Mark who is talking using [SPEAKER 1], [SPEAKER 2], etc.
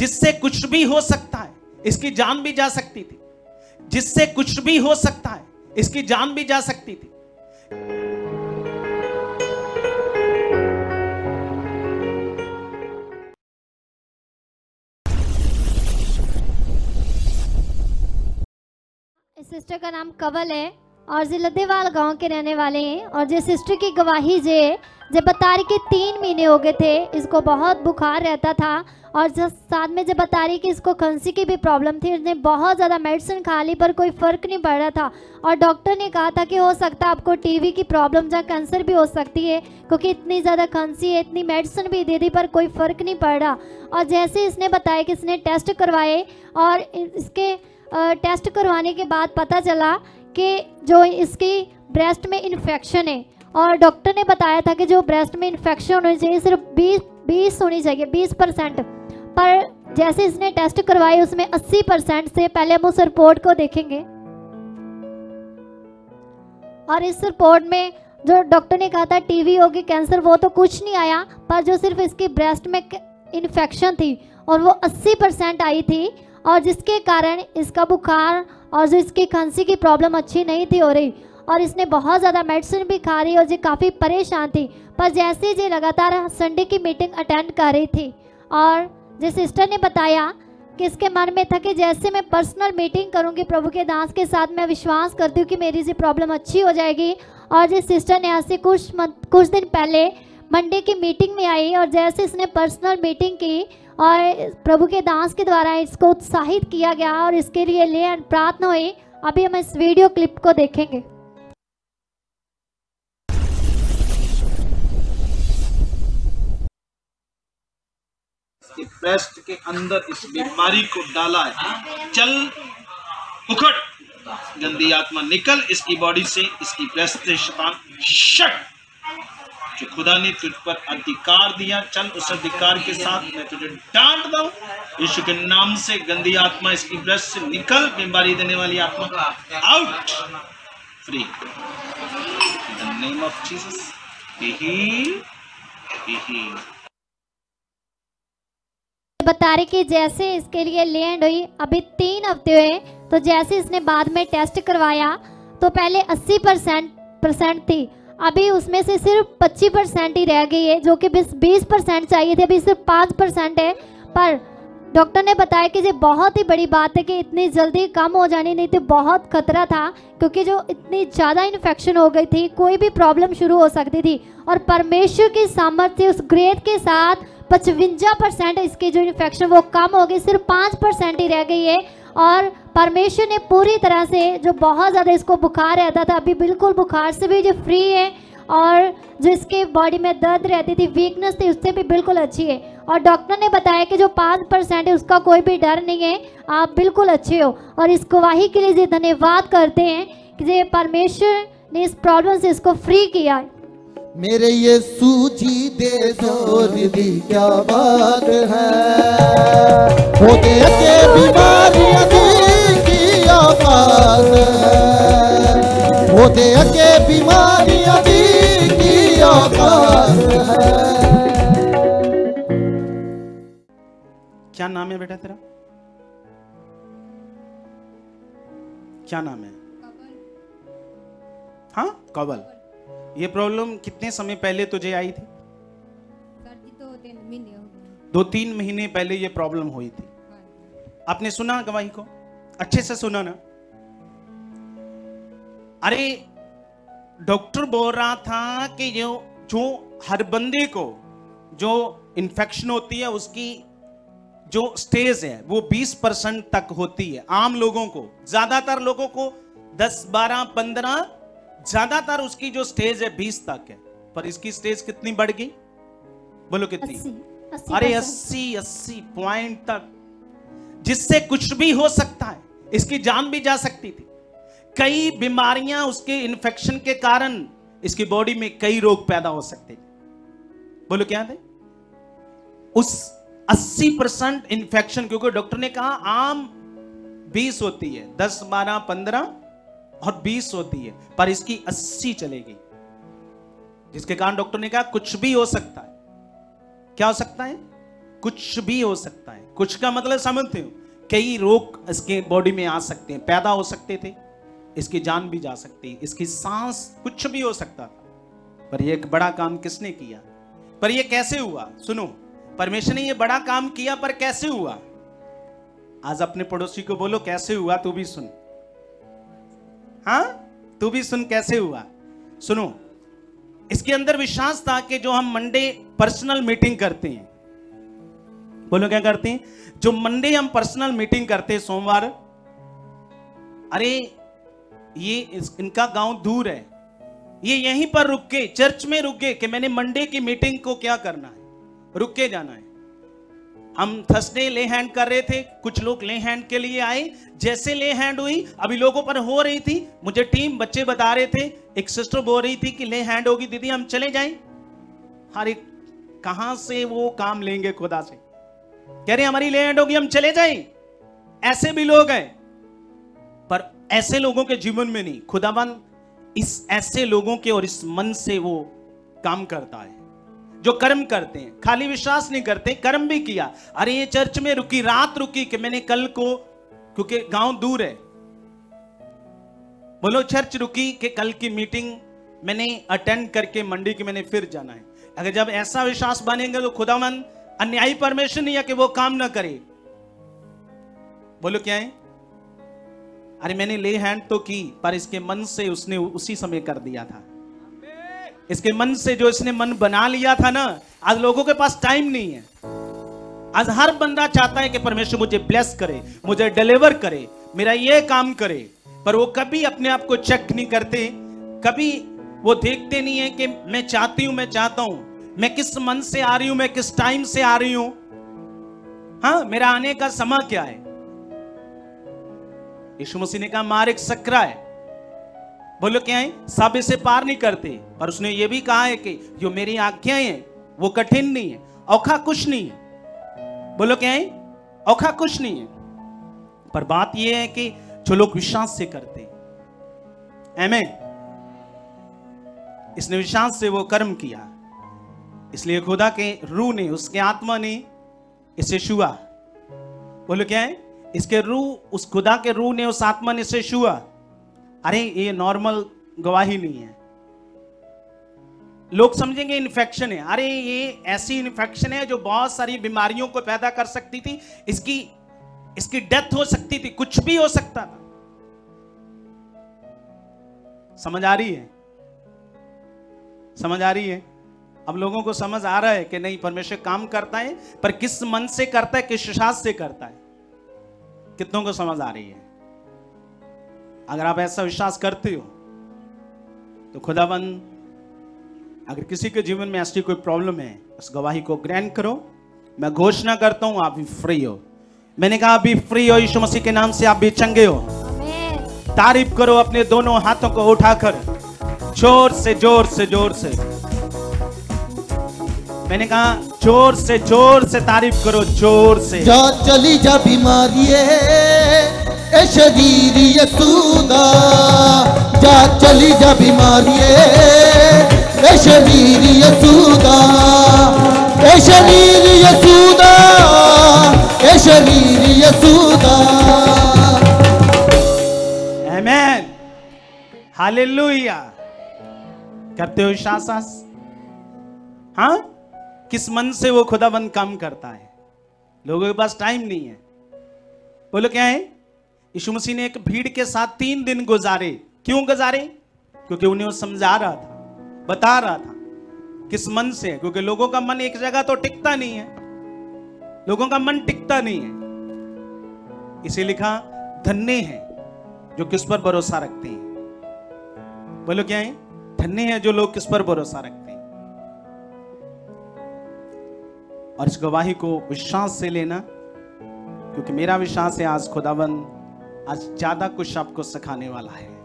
[SPEAKER 1] जिससे कुछ भी हो सकता है, इसकी जान भी जा सकती थी। जिससे कुछ भी हो सकता है, इसकी जान भी जा सकती थी।
[SPEAKER 2] इस सिस्टर का नाम कवल है और जे लद्देवाल गांव के रहने वाले हैं। और जे सिस्टर की गवाही जे बता रही कि 3 महीने हो गए थे, इसको बहुत बुखार रहता था और साथ में जब बता रही कि इसको खांसी की भी प्रॉब्लम थी। उसने बहुत ज़्यादा मेडिसिन खा ली पर कोई फ़र्क नहीं पड़ रहा था और डॉक्टर ने कहा था कि हो सकता है आपको टीबी की प्रॉब्लम या कैंसर भी हो सकती है, क्योंकि इतनी ज़्यादा खांसी है, इतनी मेडिसिन भी दे दी पर कोई फ़र्क नहीं पड़ रहा। और जैसे इसने बताया कि इसने टेस्ट करवाए और इसके टेस्ट करवाने के बाद पता चला कि जो इसकी ब्रेस्ट में इन्फेक्शन है और डॉक्टर ने बताया था कि जो ब्रेस्ट में इन्फेक्शन होनी चाहिए सिर्फ 20 होनी चाहिए, 20%, पर जैसे इसने टेस्ट करवाए उसमें 80% से। पहले हम उस रिपोर्ट को देखेंगे और इस रिपोर्ट में जो डॉक्टर ने कहा था टीबी होगी, कैंसर, वो तो कुछ नहीं आया, पर जो सिर्फ इसकी ब्रेस्ट में इन्फेक्शन थी और वो 80% आई थी और जिसके कारण इसका बुखार और जो इसकी खांसी की प्रॉब्लम अच्छी नहीं थी हो रही और इसने बहुत ज़्यादा मेडिसिन भी खा रही और जी काफ़ी परेशान थी। पर जैसे जी लगातार संडे की मीटिंग अटेंड कर रही थी और जिस सिस्टर ने बताया कि इसके मन में था कि जैसे मैं पर्सनल मीटिंग करूंगी प्रभु के दास के साथ, मैं विश्वास करती हूँ कि मेरी जी प्रॉब्लम अच्छी हो जाएगी। और जिस सिस्टर ने आज से कुछ दिन पहले मंडे की मीटिंग में आई और जैसे इसने पर्सनल मीटिंग की और प्रभु के दास के द्वारा इसको उत्साहित किया गया और इसके लिए ले प्रार्थना हुई। अभी हम इस वीडियो क्लिप को देखेंगे।
[SPEAKER 3] ब्रेस्ट के अंदर इस बीमारी को डाला है। चल उखड़, गंदी आत्मा निकल इसकी बॉडी से, इसकी ब्रेस्ट से शैतान शट। जो खुदा ने तुझ पर अधिकार दिया, चल उस अधिकार के साथ मैं तुझे डांट दूं यीशु के नाम से। गंदी आत्मा इसकी ब्रेस्ट से निकल, बीमारी देने वाली आत्मा out, free in the name of Jesus.
[SPEAKER 2] बता रही कि जैसे इसके लिए लैंड हुई, अभी 3 हफ्ते हुए, तो जैसे इसने बाद में टेस्ट करवाया तो पहले 80% थी, अभी उसमें से सिर्फ 25% ही रह गई है, जो कि 20% चाहिए थे, अभी सिर्फ 5% है। पर डॉक्टर ने बताया कि ये बहुत ही बड़ी बात है कि इतनी जल्दी कम हो जानी नहीं थी, बहुत खतरा था, क्योंकि जो इतनी ज़्यादा इन्फेक्शन हो गई थी, कोई भी प्रॉब्लम शुरू हो सकती थी। और परमेश्वर की सामर्थ्य उस ग्रेथ के साथ 55% इसकी जो इन्फेक्शन वो कम हो गई, सिर्फ 5% ही रह गई है। और परमेश्वर ने पूरी तरह से जो बहुत ज़्यादा इसको बुखार रहता था, अभी बिल्कुल बुखार से भी जो फ्री है और जो इसके बॉडी में दर्द रहती थी, वीकनेस थी, उससे भी बिल्कुल अच्छी है। और डॉक्टर ने बताया कि जो 5% है उसका कोई भी डर नहीं है, आप बिल्कुल अच्छे हो। और इस गवाही के लिए धन्यवाद करते हैं कि ये परमेश्वर ने इस प्रॉब्लम से इसको फ्री किया है।
[SPEAKER 4] मेरे ये सूझी दे दो निधि क्या बात है, होते के बीमारियां की आवाज है, होते के बीमारियां की आवाज है।
[SPEAKER 1] क्या नाम है बेटा तेरा? क्या नाम है? हाँ, कवल। ये प्रॉब्लम कितने समय पहले तुझे आई थी?
[SPEAKER 5] सर जी 2-3 महीने हो गए।
[SPEAKER 1] 2-3 महीने पहले ये प्रॉब्लम हुई थी। आपने सुना गवाही को? अच्छे से सुना ना? अरे डॉक्टर बोल रहा था कि जो हर बंदे को जो इन्फेक्शन होती है उसकी जो स्टेज है वो 20% तक होती है। आम लोगों को, ज्यादातर लोगों को 10, 12, 15, ज्यादातर उसकी जो स्टेज है 20 तक है। पर इसकी स्टेज कितनी बढ़ गई? बोलो कितनी?
[SPEAKER 2] 80%।
[SPEAKER 1] अरे 80 पॉइंट तक, जिससे कुछ भी हो सकता है, इसकी जान भी जा सकती थी। कई बीमारियां उसके इन्फेक्शन के कारण इसकी बॉडी में कई रोग पैदा हो सकते थे। बोलो क्या थे? उस 80% इन्फेक्शन, क्योंकि डॉक्टर ने कहा आम 20 होती है, 10, 12, 15 और 20 होती है, पर इसकी 80 चलेगी, जिसके कारण डॉक्टर ने कहा कुछ भी हो सकता है। क्या हो सकता है? कुछ भी हो सकता है। कुछ का मतलब समझते हो, कई रोग इसके बॉडी में आ सकते हैं, पैदा हो सकते थे, इसकी जान भी जा सकती, इसकी सांस, कुछ भी हो सकता था। पर ये एक बड़ा काम किसने किया? पर ये कैसे हुआ? सुनो, परमेश्वर ने ये बड़ा काम किया, पर कैसे हुआ? आज अपने पड़ोसी को बोलो कैसे हुआ, तू भी सुन। हाँ, तू भी सुन कैसे हुआ। सुनो, इसके अंदर विश्वास था कि जो हम मंडे पर्सनल मीटिंग करते हैं, बोलो क्या करते हैं? जो मंडे हम पर्सनल मीटिंग करते हैं सोमवार, अरे ये इनका गांव दूर है, ये यहीं पर रुक के चर्च में रुक गए कि मैंने मंडे की मीटिंग को क्या करना है, रुक के जाना है। हम थर्सडे ले हैंड कर रहे थे, कुछ लोग ले हैंड के लिए आए, जैसे ले हैंड हुई अभी लोगों पर हो रही थी, मुझे टीम बच्चे बता रहे थे, एक सिस्टर बोल रही थी कि ले हैंड होगी दीदी हम चले जाएं। अरे कहां से वो काम लेंगे खुदा से, कह रहे हमारी ले हैंड होगी हम चले जाएं। ऐसे भी लोग हैं, पर ऐसे लोगों के जीवन में नहीं, खुदावन इस ऐसे लोगों के और इस मन से वो काम करता है जो कर्म करते हैं, खाली विश्वास नहीं करते, कर्म भी किया। अरे ये चर्च में रुकी, रात रुकी कि मैंने कल को, क्योंकि गांव दूर है, बोलो चर्च रुकी कि कल की मीटिंग मैंने अटेंड करके मंडी की मैंने फिर जाना है। अगर जब ऐसा विश्वास बनेगा तो खुदावन अन्यायी परमेश्वर नहीं है कि वो काम ना करे। बोलो क्या है? अरे मैंने ले हैंड तो की, पर इसके मन से उसने उसी समय कर दिया था। इसके मन से जो इसने मन बना लिया था ना, आज लोगों के पास टाइम नहीं है। आज हर बंदा चाहता है कि परमेश्वर मुझे ब्लेस करे, मुझे डिलीवर करे, मेरा ये काम करे, पर वो कभी अपने आप को चेक नहीं करते, कभी वो देखते नहीं है कि मैं चाहती हूं, मैं चाहता हूं, मैं किस मन से आ रही हूं, मैं किस टाइम से आ रही हूं, हाँ मेरा आने का समय क्या है। यीशु मसीह ने कहा मार्ग सकरा है, बोलो क्या है? सब इसे पार नहीं करते, पर उसने ये भी कहा है कि जो मेरी आज्ञाएं हैं वो कठिन नहीं है, औखा कुछ नहीं है। बोलो क्या है? औखा कुछ नहीं है, पर बात ये है कि जो लोग विश्वास से करते हैं। आमीन। इसने विश्वास से वो कर्म किया, इसलिए खुदा के रूह ने, उसके आत्मा ने इसे छुआ। बोलो क्या है? इसके रूह, उस खुदा के रूह ने, उस आत्मा ने इसे छुआ। अरे ये नॉर्मल गवाही नहीं है। लोग समझेंगे इन्फेक्शन है, अरे ये ऐसी इन्फेक्शन है जो बहुत सारी बीमारियों को पैदा कर सकती थी, इसकी डेथ हो सकती थी, कुछ भी हो सकता था। समझ आ रही है? समझ आ रही है? अब लोगों को समझ आ रहा है कि नहीं, परमेश्वर काम करता है, पर किस मन से करता है, किस विश्वास से करता है। कितनों को समझ आ रही है? अगर आप ऐसा विश्वास करते हो तो खुदावन, अगर किसी के जीवन में ऐसी कोई प्रॉब्लम है, उस गवाही को ग्रहण करो। मैं घोषणा करता हूं आप भी फ्री हो। मैंने कहा आप भी फ्री हो, यीशु मसीह के नाम से आप भी चंगे हो। तारीफ करो अपने दोनों हाथों को उठाकर, जोर से जोर से जोर से। मैंने कहा जोर से तारीफ करो, जोर से।
[SPEAKER 4] जा चली जा बीमारी ए शरीर यसूदा, जा चली जा बीमारी ए शरीर यसूदा, ए शरीर यसूदा, ए शरीर यसूदा।
[SPEAKER 1] आमीन, हालेलुया। करते हो विश्वास? हाँ, किस मन से वो खुदाबंद काम करता है। लोगों के पास टाइम नहीं है। बोलो क्या है? यीशु मसीह ने एक भीड़ के साथ 3 दिन गुजारे। क्यों गुजारे? क्योंकि उन्हें वो समझा रहा था, बता रहा था किस मन से, क्योंकि लोगों का मन एक जगह तो टिकता नहीं है, लोगों का मन टिकता नहीं है। इसे लिखा धन्य है जो किस पर भरोसा रखते हैं। बोलो क्या है? धन्य है जो लोग किस पर भरोसा रखते हैं। और इस गवाही को विश्वास से लेना, क्योंकि मेरा विश्वास है आज खुदावन आज ज्यादा कुछ आपको सिखाने वाला है।